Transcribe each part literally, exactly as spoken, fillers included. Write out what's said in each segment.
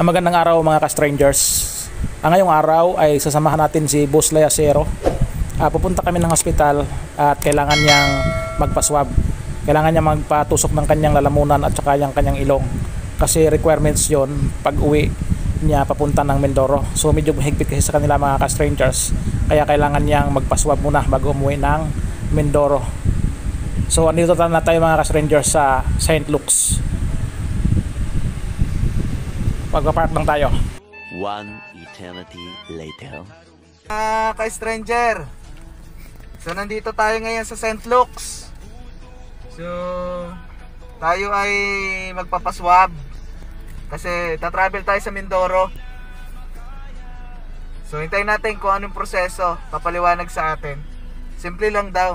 Ang magandang araw mga ka-strangers. Ang ngayong araw ay sasamahan natin si Boss Layasero. Uh, pupunta kami ng hospital at kailangan niyang magpa-swab. Kailangan niya magpatusok ng kanyang lalamunan at saka yung kanyang ilong. Kasi requirements yon pag uwi niya papunta ng Mindoro. So medyo higpit kasi sa kanila mga ka-strangers. Kaya kailangan niyang magpa-swab muna bago umuwi ng Mindoro. So andito na tayo mga ka-strangers sa Saint Luke's. Magpa-park lang tayo. One eternity later. Ah, ka-stranger. So nandito tayo ngayon sa Saint Luke's. So tayo ay magpapaswab kasi tatravel tayo sa Mindoro. So hintayin natin kung anong proseso papaliwanag sa atin. Simple lang daw.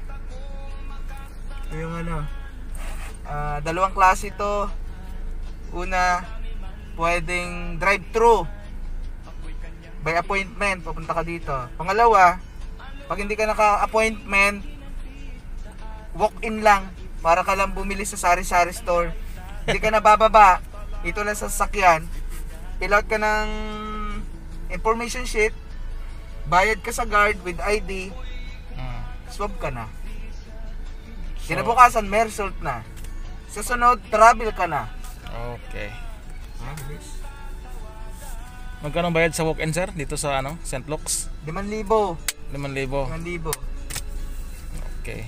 Yung ano, uh, dalawang klase ito. Una, pwedeng drive-thru by appointment, pupunta ka dito. Pangalawa, pag hindi ka naka-appointment, walk-in lang para ka lang bumili sa sari-sari store. Hindi ka na bababa, ito lang sa sasakyan, fill out ka ng information sheet, bayad ka sa guard with I D, swab ka na. Kinabukasan, may result na. Sa sunod, travel ka na. Okay. Magkano bayad sa walk-in sir dito sa ano, Saint Luke's? limang libo. limang libo. limang libo. Okay.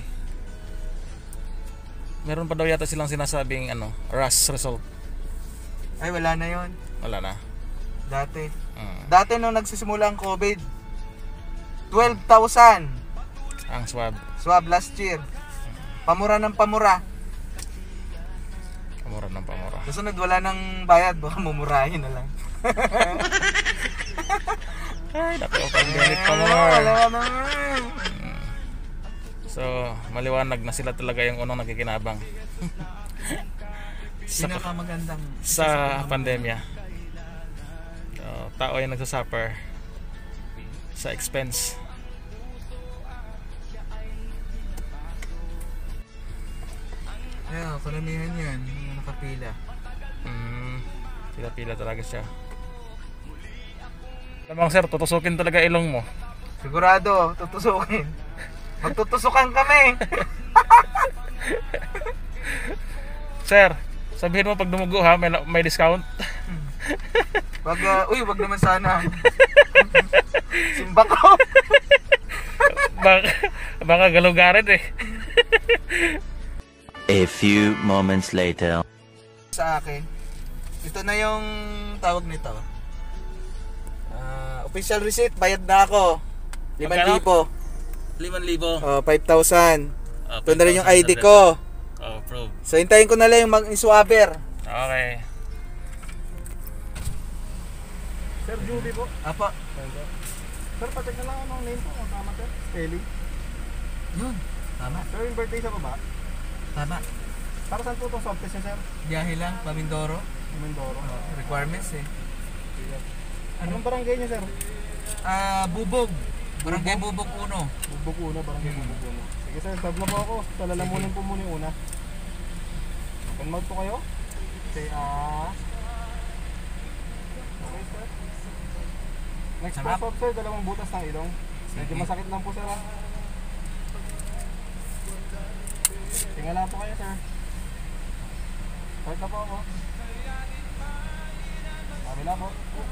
Meron pa daw yata silang sinasabing ano, R A S result. Ay, wala na yon. Wala na. Dati. Hmm. Dati nung nagsisimula ang COVID, twelve thousand Ang swab. swab last year. Pamura ng pamura. Pamura ng pamura. Susunod wala nang bayad, baka mumurahin na lang. Ay, dati o pandemic pa mo. Wala na. So, maliwanag na sila talaga yung unang nakikinabang. sa, Pinakamagandang sa pandemya. So, tao yung nagsasuffer sa expense. Ayun, karamihan yan, mga nakapila. Mm, pila-pila talaga siya. Lamang sir, tutusukin talaga ilong mo. Sigurado, tutusukin. Magtutusukan kami. Sir, sabihin mo pag dumugo ha, may, may discount. Wag, uh, uy, wag naman sana. Simba ko. baka, baka galugarin eh. A few moments later. Sa akin, ito na yung tawag nito. Uh, official receipt, bayad na ako. limang libo. limang libo. Oh, five thousand. Oh, Ito na rin yung I D ko. Oh, prove. So, hintayin ko na lang yung mag-swabber. Okay. Sir Judy po. Apa? Sir, pacheck na lang anong name po. Ang tama sir. Spelling. Yun. Tama. Sir, yung birthday sa baba. Tama. Para saan po itong swab test niya sir? Biyahe lang, Pamindoro. Mindoro. Oh, requirements eh. Anong barangay niya sir? Ah, Bubog. Barangay Bubog Uno. Bugbog una, barangay Hmm. Bugbog una. Sige sir, swab na po ako. Sa lalamunin po muna yung una. Open mouth po kayo. Say ah. Okay sir. Next po Sarap. swab sir, dalawang butas ng ilong. Medyo Sige. masakit lang po sir ha. Tingala po kayo sir. Start na po ako. Kabila po.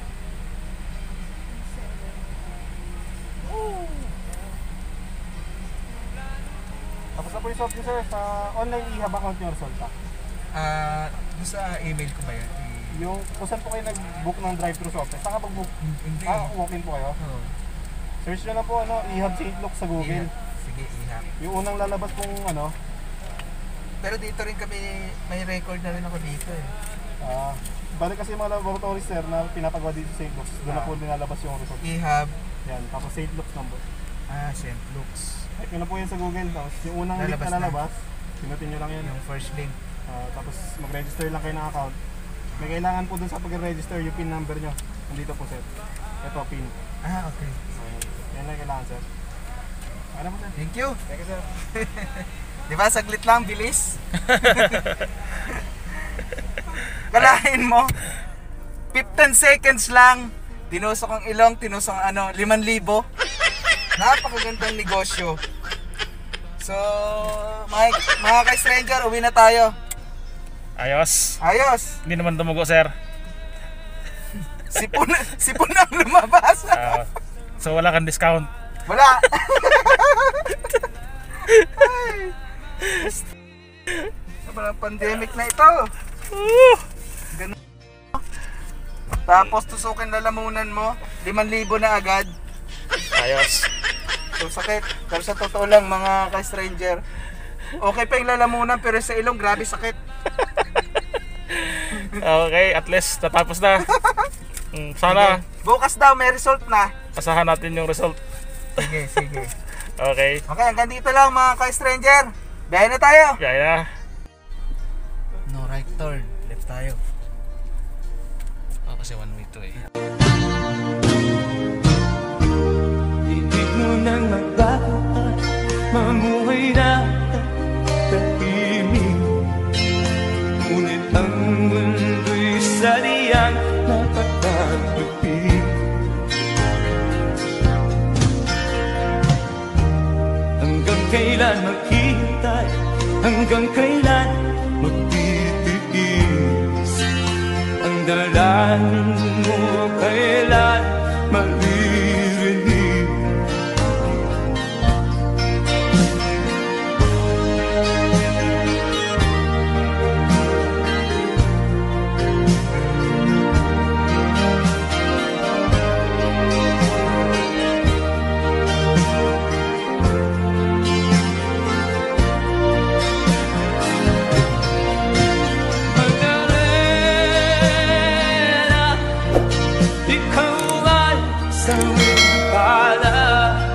Tapos na po yung swab niyo sir. Sa online e-hub account niyo resulta. Ah, doon sa email ko ba yun? Yung kung saan po kayo nag-book ng drive-thru swab test. Saan ka pag-book? Hindi. Ah, walk-in po kayo. Oo. Search nyo na po ano, e-hub Saint Luke's sa Google. Ihap. Sige, ihap. Yung unang lalabas pong ano, Pero dito rin kami, may record na rin ako dito eh. ah, balik kasi yung mga laboratories sir na pinapagawa dito sa Saint Luke's. Doon na po nilalabas yung result. Ihap. Yan, tapos Saint Luke's number. Ah, Saint Luke's. Type nyo na po yan sa Google. Tapos yung unang link Lalabas na na. lalabas, pinutin nyo lang yan. Yung first link. Ah, tapos mag-register lang kayo ng account. May kailangan po dun sa pag-register yung PIN number nyo. Nandito po sir. Ito, PIN. Ah, okay. Okay. Yan lang kailangan sir. Ano po sir? Thank you. Thank you sir. Di ba, saglit lang, bilis. Kalahin mo. fifteen seconds lang. Tinusok ang ilong, tinusok ang ano, limang libo. Napakagandang negosyo. So, mga, mga ka-stranger, uwi na tayo. Ayos. Ayos. Hindi naman tumugo, sir. Sipon, sipon ang lumabas. Ah, so wala kang discount. Wala. Sobrang pandemic na ito. Ganun. Tapos tusukin lalamunan mo, limang libo na agad. Ayos. So sakit. Pero sa totoo lang mga ka-stranger, okay pa yung lalamunan pero sa ilong grabe sakit. Okay, at least natapos na. Mm, sana Bukas daw may result na. asahan natin yung result. Sige, sige. Okay. Okay, hanggang dito lang mga ka-stranger. Biyahe na tayo. Kaya No right turn. Left tayo. oh, kasi one way to eh. Ibig mo nang magbago at mamuhay na tahimik. Ngunit ang mundo'y sadyang napakapipig. Hanggang kailan maghihintay? Hanggang kailan magtitiis? Ang dalangin mo kailan maririnig? Magdalena, ikaw ay sa pala.